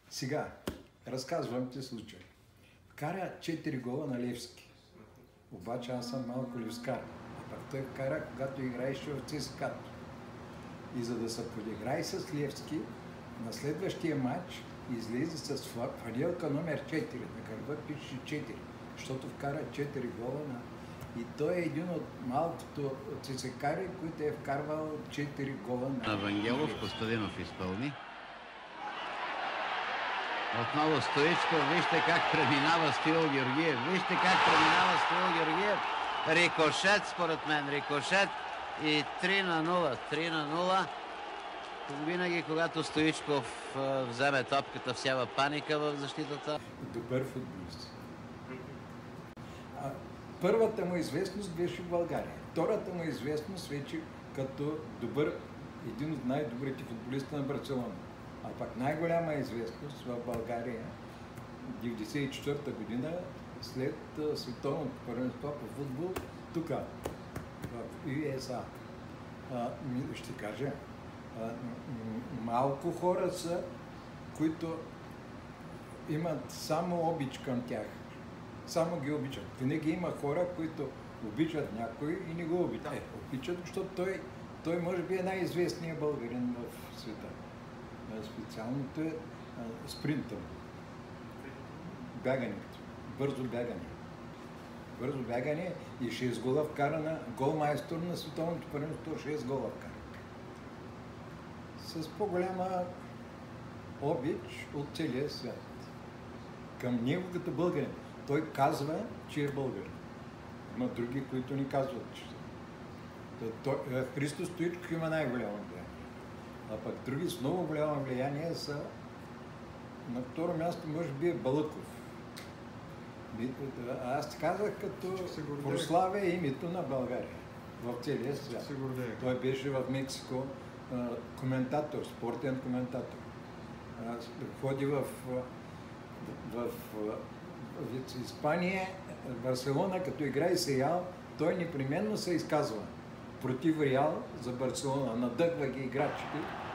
Сега, разказвам ти случай. Вкара 4 гола на Левски. Обаче аз съм малко левскар. А пък той вкара, когато играеше в ЦСКА-то. И за да се подиграе с Левски, на следващия матч излезе с фанелка номер 4. На гърба пише 4, защото вкара 4 гола на... И той е един от малкото ЦСКА-ри, които е вкарвал 4 гола на... Вангелов, Костадинов изпълни. Отново Стоичков, вижте как преминава Стоил Георгиев. Вижте как преминава Стоил Георгиев. Рикошет, според мен, рикошет. И 3-0. 3-0. Винаги, когато Стоичков вземе топката, всява паника в защитата. Добър футболист. Първата му известност беше в България. Втората му известност вече като добър, един от най-добрите футболисти на Барселона. А пак най-голяма известност в България 1994 година след световното първенство по футбол тук, в ЮСА. Ще кажа, малко хора са, които имат само обич към тях. Само ги обичат. Винаги има хора, които обичат някой и не го обичат. Обичат, защото той може би е най-известният българин в света. Специалното е спринта. Бягането. Бързо бягане. Бързо бягане и 6 гола вкарана. Голмайстор на световното първенство, 6 гола вкара. С по-голяма обич от целия свят. Към него като българин. Той казва, че е българин. Има други, които ни казват, че Христо Стоичков има най-голямо влияние. А пък други с много голямо влияние са на второ място, може би е Балъков. Аз казах, като прославя името на България в целия свят. Той беше в Мексико коментатор, спортен коментатор. Ходи в Испания, Барселона, като играе с Реал, той непременно се изказва против Реал за Барселона, надъгва ги играчите